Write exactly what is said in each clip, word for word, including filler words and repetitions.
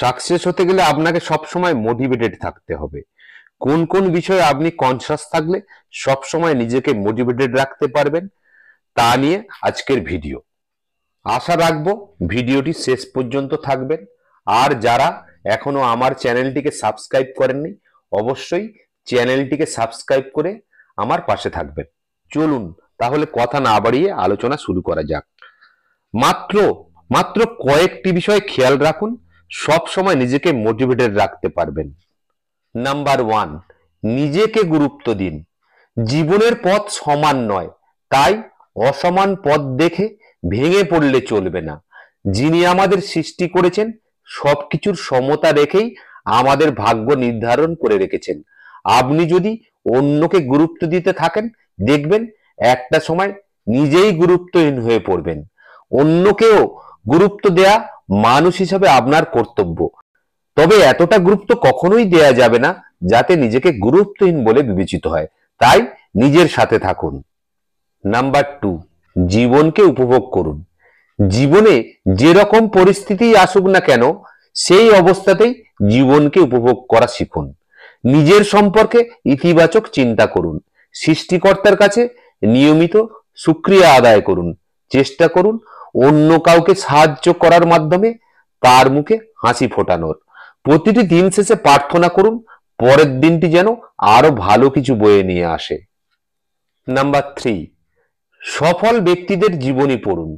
Success হতে গেলে আপনাকে সবসময় মোটিভেটেড থাকতে হবে। কোন কোন বিষয়ে আপনি কনসাস থাকলে সবসময় নিজেকে মোটিভেটেড রাখতে পারবেন তা নিয়ে আজকের ভিডিও। আশা রাখবো ভিডিওটি শেষ পর্যন্ত থাকবেন। আর যারা এখনো আমার চ্যানেলটিকে সাবস্ক্রাইব করেননি অবশ্যই চ্যানেলটিকে সাবস্ক্রাইব করে আমার পাশে থাকবেন। চলুন তাহলে কথা না বাড়িয়ে আলোচনা শুরু করা যাক। মাত্র মাত্র কয়েকটি বিষয় খেয়াল রাখুন, সব সময় নিজেকে মোটিভেটেড রাখতে পারবেন। নাম্বার ওয়ান, নিজেকে গুরুত্ব দিন। জীবনের পথ সমান নয়, তাই অসমান পথ দেখে ভেঙে পড়লে চলবে না। যিনি আমাদের সৃষ্টি করেছেন সবকিছুর সমতা রেখেই আমাদের ভাগ্য নির্ধারণ করে রেখেছেন। আপনি যদি অন্যকে গুরুত্ব দিতে থাকেন দেখবেন একটা সময় নিজেই গুরুত্বহীন হয়ে পড়বেন। অন্যকেও গুরুত্ব দেয়া মানুষ হিসাবে আপনার কর্তব্য, তবে এতটা গুরুত্ব কখনোই দেয়া যাবে না যাতে নিজেকে গুরুত্বহীন বলে বিবেচিত হয়। তাই নিজের সাথে থাকুন। নাম্বার টু, জীবনকে উপভোগ করুন। জীবনে যেরকম পরিস্থিতি আসুক না কেন সেই অবস্থাতেই জীবনকে উপভোগ করা শিখুন। নিজের সম্পর্কে ইতিবাচক চিন্তা করুন। সৃষ্টিকর্তার কাছে নিয়মিত শুকরিয়া আদায় করুন। চেষ্টা করুন অন্য কাউকে সাহায্য করার মাধ্যমে তার মুখে হাসি ফোটানোর। প্রতিটি দিন শেষে প্রার্থনা করুন পরের দিনটি যেন আরো ভালো কিছু বয়ে নিয়ে আসে। নাম্বার থ্রি, সফল ব্যক্তিদের জীবনী পড়ুন।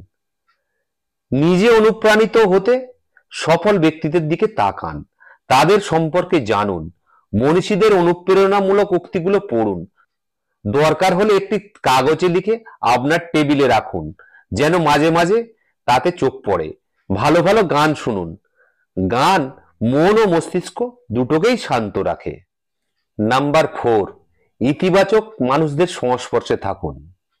নিজে অনুপ্রাণিত হতে সফল ব্যক্তিদের দিকে তাকান, তাদের সম্পর্কে জানুন। মনীষীদের অনুপ্রেরণামূলক উক্তিগুলো পড়ুন। দরকার হলে একটি কাগজে লিখে আপনার টেবিলে রাখুন যেন মাঝে মাঝে তাতে চোখ পড়ে। ভালো ভালো গান শুনুন। গান মন ও মস্তিষ্ক দুটোকেই শান্ত রাখে। নাম্বার ফোর, ইতিবাচক মানুষদের সংস্পর্শে থাকুন।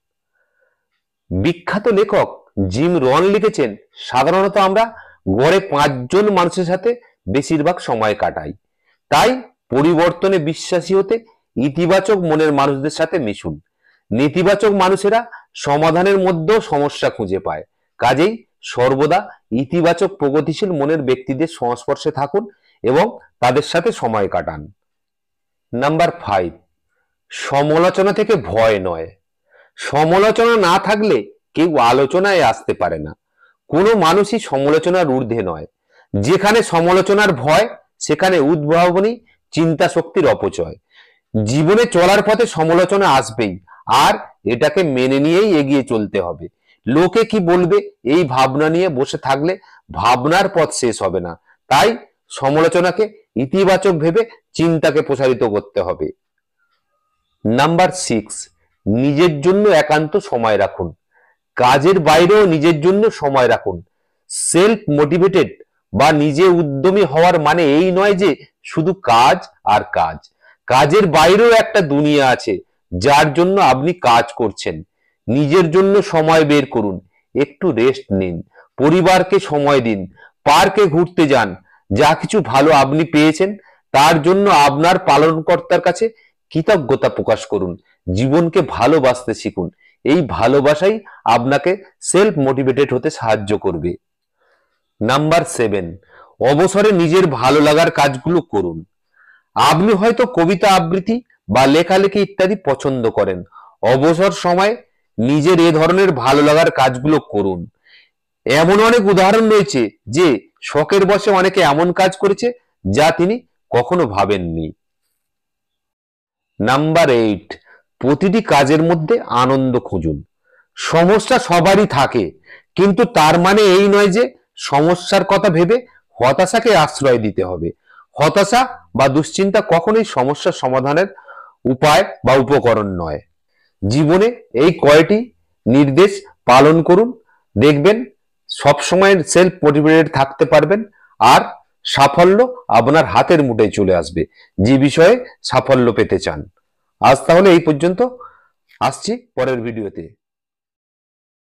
বিখ্যাত লেখক জিম রন লিখেছেন, সাধারণত আমরা গড়ে পাঁচজন মানুষের সাথে বেশিরভাগ সময় কাটাই। তাই পরিবর্তনে বিশ্বাসী হতে ইতিবাচক মনের মানুষদের সাথে মিশুন। নেতিবাচক মানুষেরা সমাধানের মধ্যেও সমস্যা খুঁজে পায়। কাজেই সর্বদা ইতিবাচক প্রগতিশীল মনের ব্যক্তিদের সংস্পর্শে থাকুন এবং তাদের সাথে সময় কাটান। নাম্বার ফাইভ, সমালোচনা থেকে ভয় নয়। সমালোচনা না থাকলে কেউ আলোচনায় আসতে পারে না। কোনো মানুষই সমালোচনার ঊর্ধ্বে নয়। যেখানে সমালোচনার ভয় সেখানে উদ্ভাবনী চিন্তা শক্তির অপচয়। জীবনে চলার পথে সমালোচনা আসবেই, আর এটাকে মেনে নিয়েই এগিয়ে চলতে হবে। লোকে কি বলবে এই ভাবনা নিয়ে বসে থাকলে ভাবনার পথ শেষ হবে না। তাই সমালোচনাকে ইতিবাচক ভেবে চিন্তাকে প্রসারিত করতে হবে। নাম্বার সিক্স, নিজের জন্য একান্ত সময় রাখুন। কাজের বাইরেও নিজের জন্য সময় রাখুন। সেলফ মোটিভেটেড বা নিজে উদ্যমী হওয়ার মানে এই নয় যে শুধু কাজ আর কাজ। কাজের বাইরেও একটা দুনিয়া আছে যার জন্য আপনি কাজ করছেন। নিজের জন্য সময় বের করুন। একটু রেস্ট নিন, পরিবারকে সময় দিন, পার্কে ঘুরতে যান। যা কিছু ভালো আপনি পেয়েছেন তার জন্য আপনার পালনকর্তার কাছে কৃতজ্ঞতা প্রকাশ করুন। জীবনকে ভালোবাসতে শিখুন। এই ভালোবাসাই আপনাকে সেলফ মোটিভেটেড হতে সাহায্য করবে। নাম্বার সেভেন, অবসরে নিজের ভালো লাগার কাজগুলো করুন। আপনি হয়তো কবিতা আবৃত্তি বা লেখালেখি ইত্যাদি পছন্দ করেন। অবসর সময়ে নিজের এ ধরনের ভালো লাগার কাজগুলো করুন। এমন অনেক উদাহরণ রয়েছে যে শখের বশে অনেকে এমন কাজ করেছে যা তিনি কখনো ভাবেননি। নাম্বার এইট, প্রতিটি কাজের মধ্যে আনন্দ খুঁজুন। সমস্যা সবারই থাকে, কিন্তু তার মানে এই নয় যে সমস্যার কথা ভেবে হতাশাকে আশ্রয় দিতে হবে। হতাশা বা দুশ্চিন্তা কখনোই সমস্যার সমাধানের উপায় বা উপকরণ নয়। জীবনে এই কয়টি নির্দেশ পালন করুন, দেখবেন সবসময় সেলফ মোটিভেটেড থাকতে পারবেন আর সাফল্য আপনার হাতের মুঠোয় চলে আসবে যে বিষয়ে সাফল্য পেতে চান। আজ তাহলে এই পর্যন্ত, আসছি পরের ভিডিওতে।